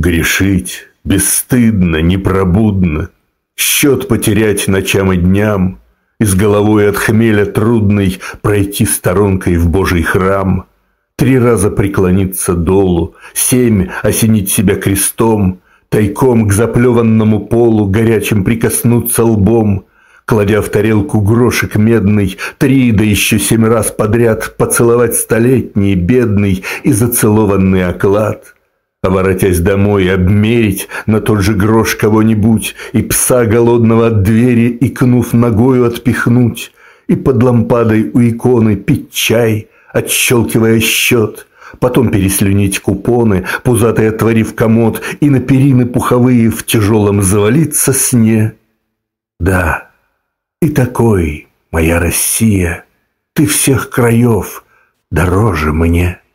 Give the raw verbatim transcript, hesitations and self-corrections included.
Грешить бесстыдно, непробудно, счет потерять ночам и дням, и с головой от хмеля трудной пройти сторонкой в Божий храм, три раза преклониться долу, семь осенить себя крестом, тайком к заплеванному полу горячим прикоснуться лбом, кладя в тарелку грошек медный, три, да еще семь раз подряд поцеловать столетний, бедный и зацелованный оклад, а воротясь домой обмерить на тот же грош кого-нибудь и пса голодного от двери, икнув ногою, отпихнуть, и под лампадой у иконы пить чай, отщелкивая счет, потом переслюнить купоны, пузатый отворив комод, и на перины пуховые в тяжелом завалиться сне. Да, и такой, моя Россия, ты всех краев дороже мне.